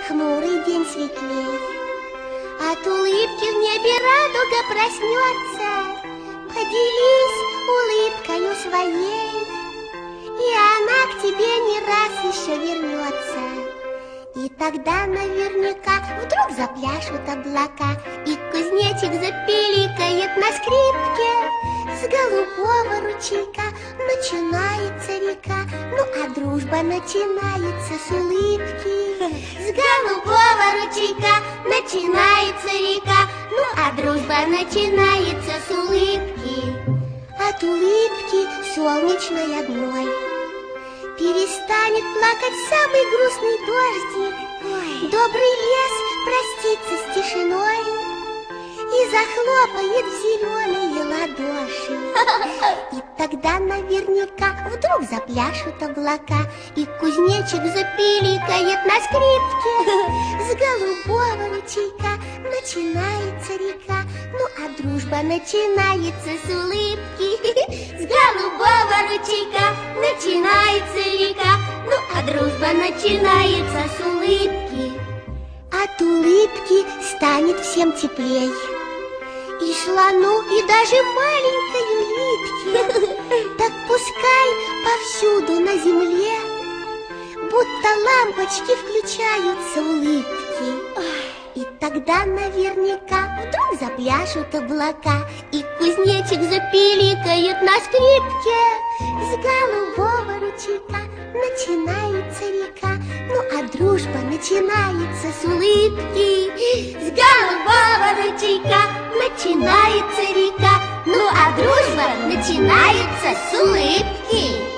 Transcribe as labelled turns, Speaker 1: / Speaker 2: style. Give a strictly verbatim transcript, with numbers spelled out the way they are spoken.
Speaker 1: хмурый день светлей. От улыбки в небе радуга проснется. Поделись улыбкою своей, и она к тебе не раз еще вернется. И тогда наверняка вдруг запляшут облака, и кузнечик запиликает на скрипке. С голубого ручейка начинается река, ну а дружба начинается с улыбки. С голубого ручейка начинается река, ну а дружба начинается с улыбки. От улыбки солнечной одной перестанет плакать самый грустный дождик. Ой. Добрый лес простится с тишиной и захлопает в зеленые ладоши. И тогда наверняка вдруг запляшут облака, и кузнечик запиликает на скрипке. С голубого ручейка начинается река, ну а дружба начинается с улыбки. С голубого ручейка начинается река, ну а дружба начинается с улыбки. От улыбки станет всем теплей, и слону, и даже маленькой улитке. Так пускай повсюду на земле будто лампочки включаются улыбки. И тогда наверняка вдруг запляшут облака, и кузнечик запиликает на скрипке. С голубого ручейка начинается река, ну а дружба начинается с улыбки. С голубого ручейка начинается река, ну а дружба начинается с улыбки.